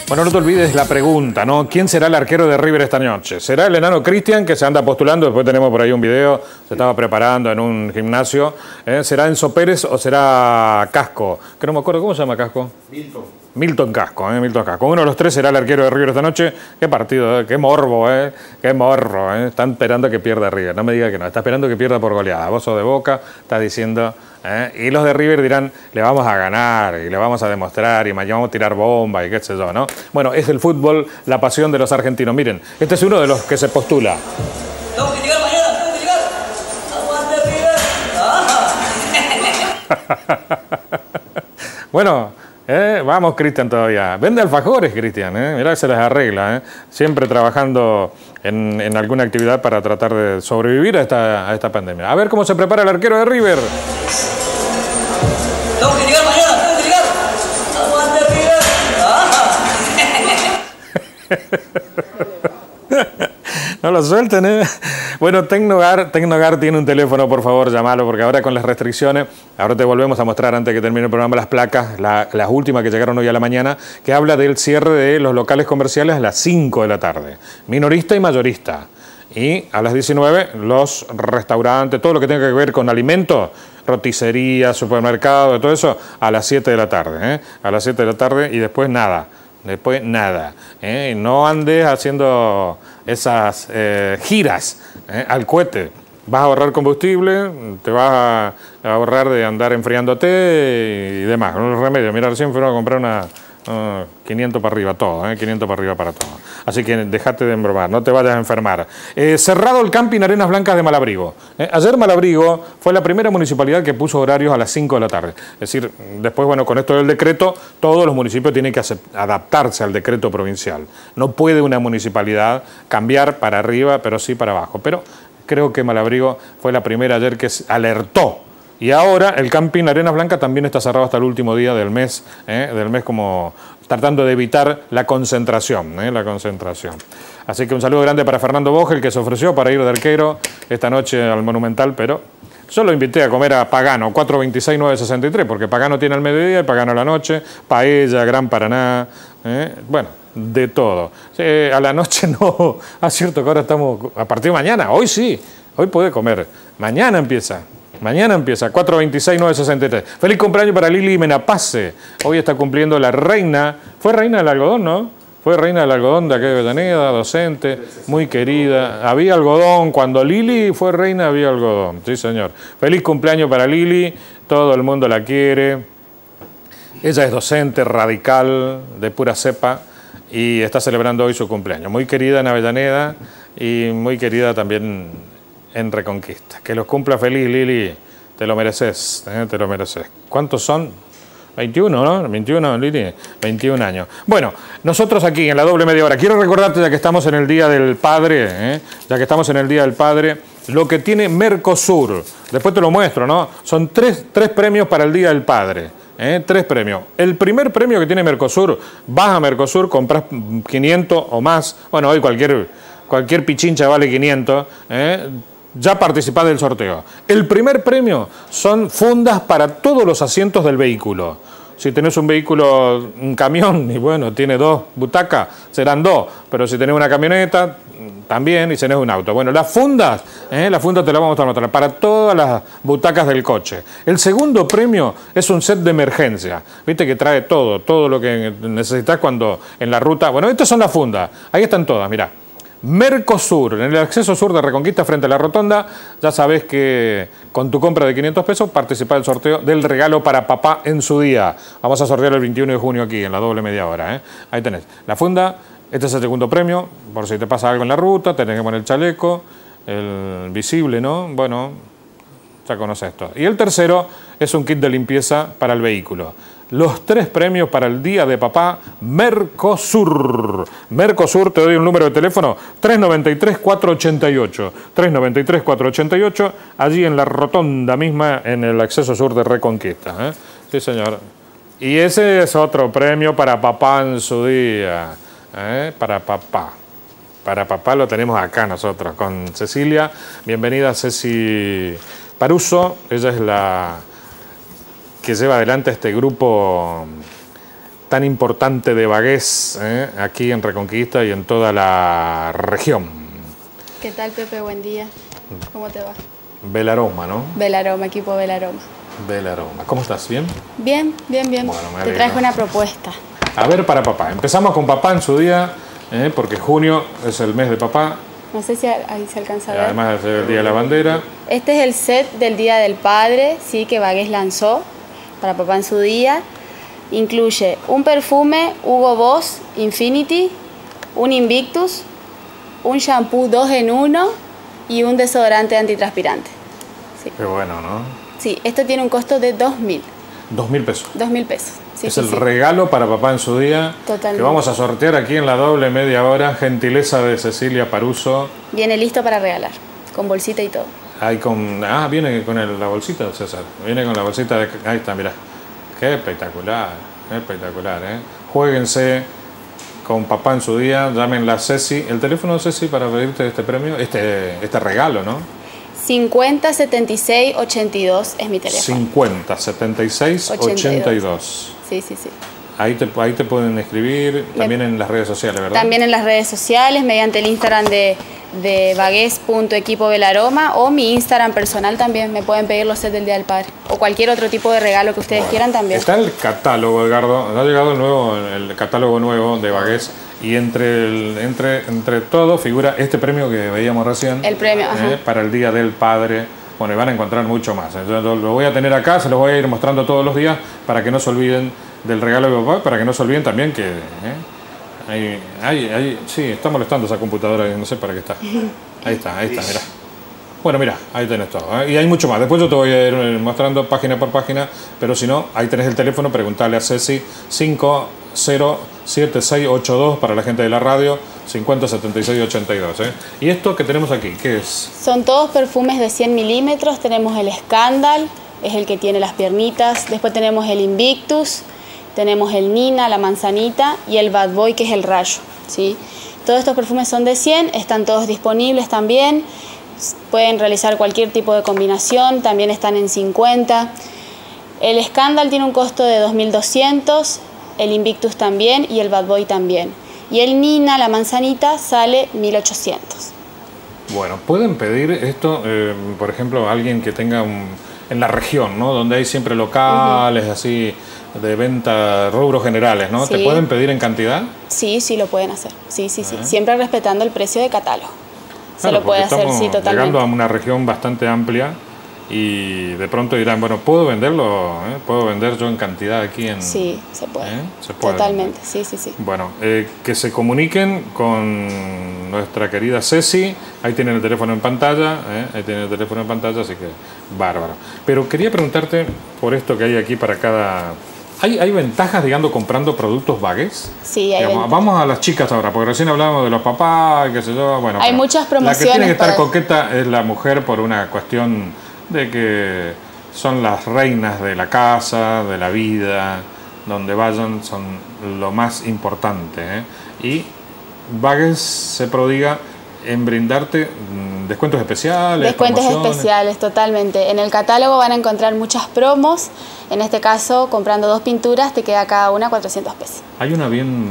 Bueno, no te olvides la pregunta, ¿no? ¿Quién será el arquero de River esta noche? ¿Será el enano Cristian, que se anda postulando? Después tenemos por ahí un video, se estaba preparando en un gimnasio. ¿Será Enzo Pérez o será Casco? Que no me acuerdo, ¿cómo se llama Casco? Milton Casco, Milton Casco. Uno de los tres será el arquero de River esta noche. Qué partido, qué morbo, qué morro. Están esperando que pierda River. No me diga que no, está esperando que pierda por goleada. Vos sos de Boca, estás diciendo... Y los de River dirán, le vamos a ganar y le vamos a demostrar y mañana vamos a tirar bomba y qué sé yo, ¿no? Bueno, es el fútbol la pasión de los argentinos. Miren, este es uno de los que se postula. Tengo que llegar mañana, tengo que llegar. Aguante, River. Bueno, vamos, Cristian, todavía. Vende alfajores, Cristian, mirá que se les arregla, siempre trabajando en alguna actividad para tratar de sobrevivir a esta pandemia. A ver cómo se prepara el arquero de River. Tengo que llegar mañana, tengo que llegar. Aguante, River. No lo suelten, Bueno, Tecnogar tiene un teléfono, por favor, llamalo, porque ahora con las restricciones, ahora te volvemos a mostrar antes de que termine el programa las placas, las últimas que llegaron hoy a la mañana, que habla del cierre de los locales comerciales a las 5 de la tarde, minorista y mayorista. Y a las 19, los restaurantes, todo lo que tenga que ver con alimentos, roticería, supermercado, todo eso, a las 7 de la tarde, A las 7 de la tarde y después nada. Después nada. No andes haciendo esas giras al cohete. Vas a ahorrar combustible, te vas a ahorrar de andar enfriándote y demás. Un remedio. Mira, recién fueron a comprar una 500 para arriba todo, 500 para arriba para todo. Así que dejate de embromar, no te vayas a enfermar. Cerrado el camping Arenas Blancas de Malabrigo. Ayer Malabrigo fue la primera municipalidad que puso horarios a las 5 de la tarde. Es decir, después, bueno, con esto del decreto, todos los municipios tienen que adaptarse al decreto provincial. No puede una municipalidad cambiar para arriba, pero sí para abajo. Pero creo que Malabrigo fue la primera ayer que alertó. Y ahora el camping Arenas Blancas también está cerrado hasta el último día del mes como tratando de evitar la concentración, Así que un saludo grande para Fernando Bogel, que se ofreció para ir de arquero esta noche al Monumental, pero yo lo invité a comer a Pagano, 426-963, porque Pagano tiene al mediodía y Pagano a la noche, paella, Gran Paraná, bueno, de todo. A la noche no, cierto que ahora estamos, a partir de mañana, hoy sí, hoy puede comer, mañana empieza, 426-963. Feliz cumpleaños para Lili Menapace. Hoy está cumpliendo la reina. Fue reina del algodón, ¿no? Fue reina del algodón de aquella de Avellaneda, docente, muy querida. Había algodón. Cuando Lili fue reina había algodón. Sí, señor. Feliz cumpleaños para Lili. Todo el mundo la quiere. Ella es docente, radical, de pura cepa. Y está celebrando hoy su cumpleaños. Muy querida en Avellaneda y muy querida también en Reconquista. Que los cumpla feliz, Lili. Te lo mereces, te lo mereces. ¿Cuántos son? 21, ¿no? 21, Lili. 21 años. Bueno, nosotros aquí en la doble media hora, quiero recordarte, ya que estamos en el Día del Padre, ya que estamos en el Día del Padre, lo que tiene Mercosur. Después te lo muestro, ¿no? Son tres premios para el Día del Padre. 3 premios. El primer premio que tiene Mercosur, vas a Mercosur, compras 500 o más. Bueno, hoy cualquier pichincha vale 500, ya participás del sorteo. El primer premio son fundas para todos los asientos del vehículo. Si tenés un vehículo, un camión, y bueno, tiene 2 butacas, serán 2. Pero si tenés una camioneta, también, y tenés un auto. Bueno, las fundas te las vamos a mostrar para todas las butacas del coche. El segundo premio es un set de emergencia. Viste que trae todo lo que necesitas cuando en la ruta. Bueno, estas son las fundas. Ahí están todas, mirá. Mercosur, en el acceso sur de Reconquista frente a la rotonda, ya sabés que con tu compra de 500 pesos participás del sorteo del regalo para papá en su día. Vamos a sortear el 21 de junio aquí en la doble media hora. Ahí tenés la funda, este es el segundo premio, por si te pasa algo en la ruta, tenés que poner el chaleco, el visible, ¿no? Bueno, ya conoces esto. Y el tercero es un kit de limpieza para el vehículo. Los 3 premios para el Día de Papá, Mercosur. Mercosur, te doy un número de teléfono, 393-488. 393-488, allí en la rotonda misma, en el acceso sur de Reconquista. Sí, señor. Y ese es otro premio para papá en su día. Para papá. Para papá lo tenemos acá nosotros, con Cecilia. Bienvenida, Ceci Paruso. Ella es la que lleva adelante este grupo tan importante de Bagués, aquí en Reconquista y en toda la región. ¿Qué tal, Pepe? Buen día. ¿Cómo te va? Belaroma, ¿no? Belaroma, equipo Belaroma. Belaroma. ¿Cómo estás? ¿Bien? Bien, bien, bien. Bueno, me te alegro. traje una propuesta. A ver, para papá. Empezamos con papá en su día, porque junio es el mes de papá. No sé si ahí se alcanza a ver. Además es el Día de la Bandera. Este es el set del Día del Padre, sí, que Bagués lanzó para papá en su día. Incluye un perfume Hugo Boss Infinity, un Invictus, un shampoo 2 en 1 y un desodorante antitranspirante. Sí. Qué bueno, ¿no? Sí, esto tiene un costo de 2.000. 2.000 pesos. 2.000 pesos. Sí, Es sí, el sí. regalo para papá en su día. Totalmente. Que vamos a sortear aquí en la doble media hora. Gentileza de Cecilia Paruso. Viene listo para regalar, con bolsita y todo. Ahí con, viene con la bolsita, César. Viene con la bolsita de... Ahí está, mirá. Qué espectacular, ¿eh? Juéguense con papá en su día. Llámenla a Ceci. El teléfono de Ceci para pedirte este premio, este regalo, ¿no? 50 76 82 es mi teléfono. 50 76 82. Sí, sí, sí. Ahí te pueden escribir, también en las redes sociales, ¿verdad? También en las redes sociales, mediante el Instagram de bagués.equipobelaroma o mi Instagram personal también. Me pueden pedir los sets del Día del Padre. O cualquier otro tipo de regalo que ustedes quieran también. Está el catálogo, Edgardo. Ha llegado el catálogo nuevo de Bagués. Y entre todo figura este premio que veíamos recién. El premio, ajá. Para el Día del Padre. Bueno, y van a encontrar mucho más. Yo lo voy a tener acá, se los voy a ir mostrando todos los días para que no se olviden del regalo de papá, para que no se olviden también que... sí, está molestando esa computadora, no sé para qué está. Ahí está, mirá. Bueno, mira, ahí tenés todo. Y hay mucho más. Después yo te voy a ir mostrando página por página, pero si no, ahí tenés el teléfono, preguntale a Ceci 507682 para la gente de la radio, 507682. ¿Y esto que tenemos aquí, qué es? Son todos perfumes de 100 milímetros. Tenemos el Scandal, es el que tiene las piernitas. Después tenemos el Invictus, tenemos el Nina, la manzanita, y el Bad Boy, que es el rayo, ¿sí? Todos estos perfumes son de 100, están todos disponibles también. Pueden realizar cualquier tipo de combinación, también están en 50. El Scandal tiene un costo de 2.200, el Invictus también y el Bad Boy también. Y el Nina, la manzanita, sale 1.800. Bueno, pueden pedir esto, por ejemplo, a alguien que tenga en la región, ¿no? Donde hay siempre locales, así, de venta, rubros generales, ¿no? Sí. ¿Te pueden pedir en cantidad? Sí, sí lo pueden hacer. Sí, sí, sí. Siempre respetando el precio de catálogo. Se Claro, lo puede porque hacer, sí, estamos totalmente. llegando a una región bastante amplia y de pronto dirán, bueno, ¿puedo venderlo? ¿Puedo vender yo en cantidad aquí en...? Sí, se puede. Se puede. Totalmente, sí, sí, sí. Bueno, que se comuniquen con nuestra querida Ceci. Ahí tienen el teléfono en pantalla, así que bárbaro. Pero quería preguntarte por esto que hay aquí para cada... ¿Hay ventajas, digamos, comprando productos Bagués? Sí, hay ventajas. Vamos a las chicas ahora, porque recién hablábamos de los papás, qué sé yo. Bueno, Hay pero muchas promociones la que tiene que estar para- coqueta es la mujer por una cuestión de que son las reinas de la casa, de la vida, donde vayan son lo más importante. Y Bagués se prodiga en brindarte descuentos especiales, Descuentos promociones. especiales, totalmente. En el catálogo van a encontrar muchas promos. En este caso, comprando 2 pinturas, te queda cada una 400 pesos. Hay una bien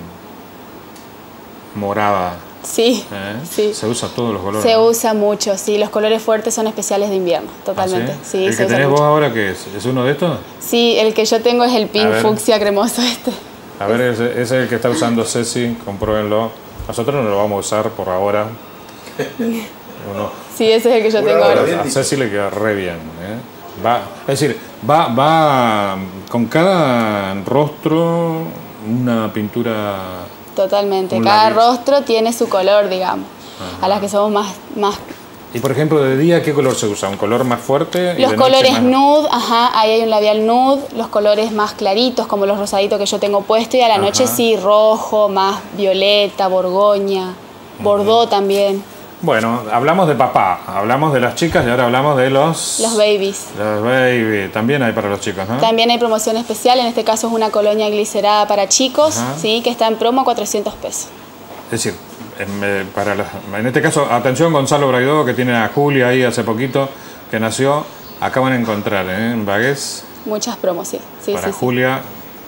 morada. Sí, sí. Se usa todos los colores. Se ¿no? usa mucho, sí. Los colores fuertes son especiales de invierno, totalmente. ¿Ah, Sí, ¿El se que usa tenés vos mucho. ahora qué es? ¿Es uno de estos? Sí, el que yo tengo es el A pink ver. fucsia cremoso este. A ver, ese es el que está usando Ceci, compruébenlo. Nosotros no lo vamos a usar por ahora. Uno, Sí, ese es el que yo tengo ahora. a Ceci le queda re bien. Es decir, va con cada rostro una pintura. Totalmente. Un Cada labial. rostro tiene su color, digamos. A las que somos más Y por ejemplo, de día, ¿qué color se usa? ¿Un color más fuerte? Y los de noche colores más... nude, ajá, ahí hay un labial nude, los colores más claritos, como los rosaditos que yo tengo puesto, y a la noche sí, rojo, más violeta, borgoña, bordó también, Bueno, hablamos de papá, hablamos de las chicas y ahora hablamos de los babies. Los baby. También hay para los chicos, ¿no? También hay promoción especial, en este caso es una colonia glicerada para chicos, Ajá. sí, que está en promo a 400 pesos. Es decir, en este caso, atención Gonzalo Braidó, que tiene a Julia ahí hace poquito, que nació. Acá van a encontrar en Bagués, Muchas promos, sí. Sí, para sí, sí. Julia.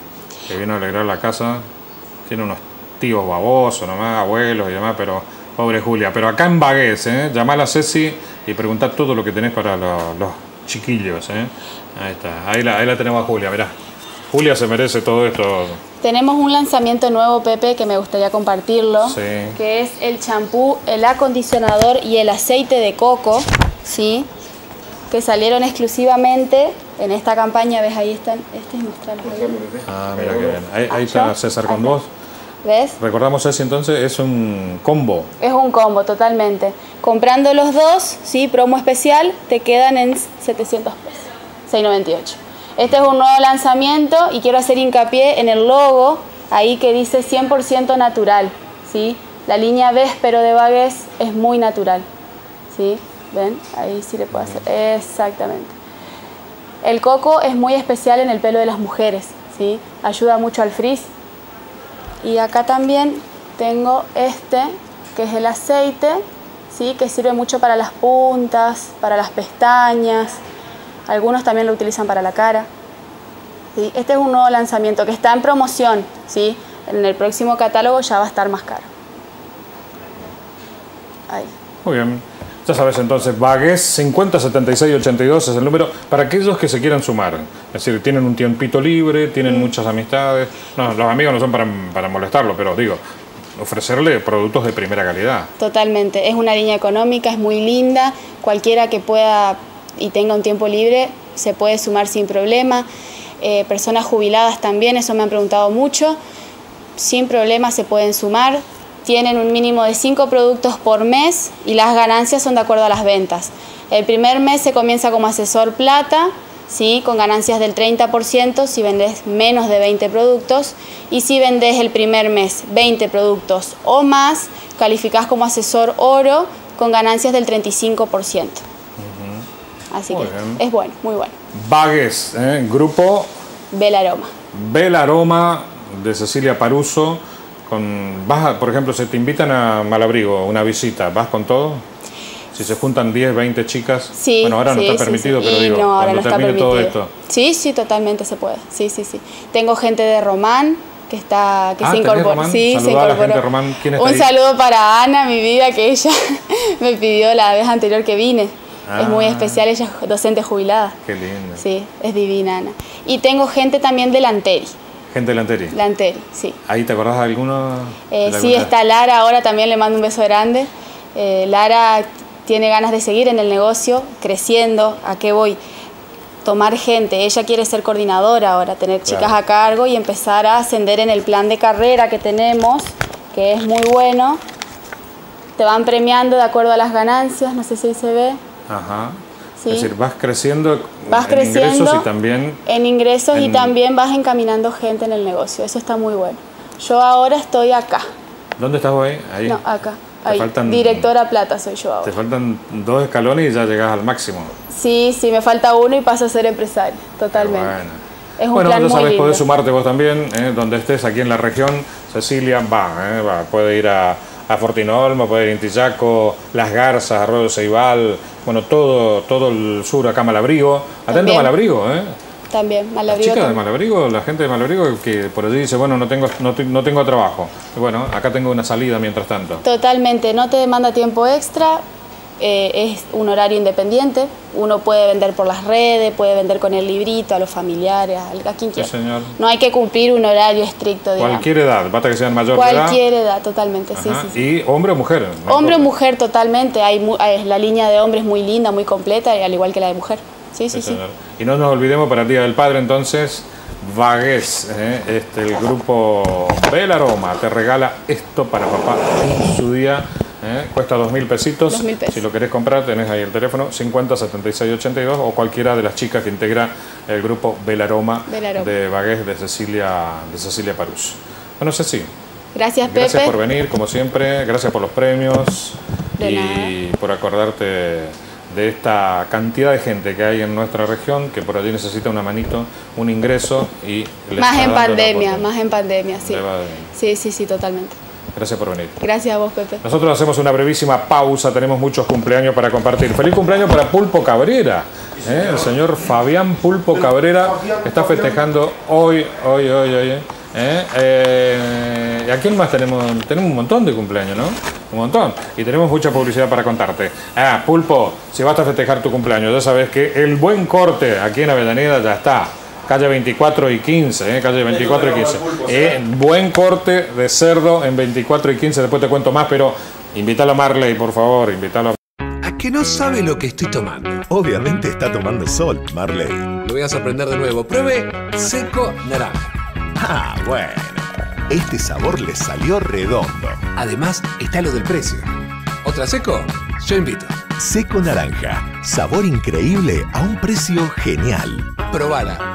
que vino a alegrar la casa. Tiene unos tíos babosos nomás, abuelos y demás, pero pobre Julia. Pero acá en Bagués, llamá a Ceci y preguntá todo lo que tenés para los chiquillos. Ahí está, ahí la tenemos a Julia, mirá. Julia se merece todo esto. Tenemos un lanzamiento nuevo, Pepe, que me gustaría compartirlo, Sí. que es el champú, el acondicionador y el aceite de coco, ¿sí? Que salieron exclusivamente en esta campaña. ¿Ves? Ahí están. Este es mostrarlo. Ah, mira qué bien. Ahí está César con vos. ¿Ves? Recordamos, Ceci, entonces es un combo. Es un combo, totalmente. Comprando los dos, ¿sí? Promo especial, te quedan en 700 pesos, 698. Este es un nuevo lanzamiento y quiero hacer hincapié en el logo, ahí que dice 100% natural, ¿sí? La línea Véspero de Bagués es muy natural, ¿sí? ¿Ven? Ahí sí le puedo hacer. Exactamente. El coco es muy especial en el pelo de las mujeres, ¿sí? Ayuda mucho al frizz. Y acá también tengo este, que es el aceite, ¿sí? Que sirve mucho para las puntas, para las pestañas. Algunos también lo utilizan para la cara. ¿Sí? Este es un nuevo lanzamiento que está en promoción, ¿sí? En el próximo catálogo ya va a estar más caro. Ahí. Muy bien. Ya sabes entonces, Bagués 507682 es el número para aquellos que se quieran sumar. Es decir, tienen un tiempito libre, tienen muchas amistades. No, los amigos no son para molestarlo, pero digo, ofrecerle productos de primera calidad. Totalmente. Es una línea económica, es muy linda. Cualquiera que pueda y tenga un tiempo libre se puede sumar sin problema. Personas jubiladas también, eso me han preguntado mucho. Sin problema se pueden sumar. Tienen un mínimo de 5 productos por mes y las ganancias son de acuerdo a las ventas. El primer mes se comienza como asesor plata, ¿sí? Con ganancias del 30% si vendes menos de 20 productos. Y si vendes el primer mes 20 productos o más, calificás como asesor oro con ganancias del 35%. Así Muy que bien. es bueno, muy bueno. Bagués, grupo Belaroma. Belaroma de Cecilia Paruso. Por ejemplo, si te invitan a Malabrigo, una visita, ¿vas con todo? Si se juntan 10, 20 chicas. Sí, bueno, ahora no sí, está sí, permitido, sí. pero Y digo, no, ahora cuando no está termine todo permitido. esto. Sí, sí, totalmente se puede. Sí, sí, sí. Tengo gente de Román que se ¿tenés incorporó. Román? Sí, se Saludá a la incorporó. gente de Román. ¿Quién está Un ahí? saludo para Ana, mi vida, que ella me pidió la vez anterior que vine. Es muy especial, ella es docente jubilada. Qué lindo. Sí, es divina, Ana. Y tengo gente también de Lanteri. Gente de Lanteri. Lanteri, sí. ¿Ahí te acordás de alguno? Sí, está Lara, ahora también le mando un beso grande. Lara tiene ganas de seguir en el negocio, creciendo. ¿A qué voy? Tomar gente. Ella quiere ser coordinadora ahora, tener chicas a cargo y empezar a ascender en el plan de carrera que tenemos, que es muy bueno. Te van premiando de acuerdo a las ganancias, no sé si se ve. Ajá. Sí. Es decir, vas creciendo, Vas en creciendo ingresos y también... en ingresos y en- también vas encaminando gente en el negocio. Eso está muy bueno. Yo ahora estoy acá. ¿Dónde estás hoy? Ahí. No, acá. Te Ahí. faltan- Directora plata soy yo Te ahora. faltan 2 escalones y ya llegas al máximo. Sí, sí, me falta uno y paso a ser empresario. Totalmente. Bueno. Es un Bueno, plan ya muy sabes, lindo. podés sumarte vos también, donde estés aquí en la región. Cecilia va, puede ir a Fortinolmo, puede ir a Intillaco, Las Garzas, Arroyo Ceibal, bueno, todo el sur, acá Malabrigo. Atento a También. Malabrigo, También, Las Malabrigo. chicas de también. Malabrigo, la gente de Malabrigo que por allí dice, bueno, no tengo trabajo. Y bueno, acá tengo una salida mientras tanto. Totalmente, no te demanda tiempo extra, es un horario independiente, uno puede vender por las redes, puede vender con el librito, a los familiares, a quien quiera. señor. No hay que cumplir un horario estricto, digamos. Cualquier edad, basta que sean mayor de edad. Cualquier edad, totalmente, sí, Ajá. sí, sí. Y hombre o mujer. no Hombre o importa. mujer, totalmente, la línea de hombre es muy linda, muy completa, al igual que la de mujer. Sí, sí, sí. señor. Y no nos olvidemos para el Día del Padre, entonces, Bagués, el grupo Belaroma te regala esto para papá en su día. Cuesta 2.000 pesitos. 2.000 pesos. Si lo querés comprar, tenés ahí el teléfono 507682 o cualquiera de las chicas que integra el grupo Belaroma, Belaroma. de Bagués de Cecilia Parus. Bueno, Ceci, Gracias, Pepe. gracias por venir, como siempre. Gracias por los premios De y por acordarte de esta cantidad de gente que hay en nuestra región que por allí necesita una manito, un ingreso y le Más está en dando la pandemia, oportunidad. más en pandemia, sí. Le va- Sí, sí, sí, totalmente. Gracias por venir. Gracias a vos, Pepe. Nosotros hacemos una brevísima pausa, tenemos muchos cumpleaños para compartir. Feliz cumpleaños para Pulpo Cabrera. El señor Fabián Pulpo Cabrera está festejando hoy. ¿Y a quién más tenemos? Tenemos un montón de cumpleaños, ¿no? Un montón. Y tenemos mucha publicidad para contarte. Pulpo, si vas a festejar tu cumpleaños, ya sabes que el buen corte aquí en Avellaneda ya está. Calle 24 y 15, calle 24 y 15. Buen corte de cerdo en 24 y 15, después te cuento más, pero invítalo a Marley, por favor, invítalo. ¿A que no sabe lo que estoy tomando? Obviamente está tomando sol, Marley. Lo voy a sorprender de nuevo. Pruebe seco naranja. Ah, bueno. Este sabor le salió redondo. Además, está lo del precio. ¿Otra seco? Yo invito. Seco naranja. Sabor increíble a un precio genial. Probala.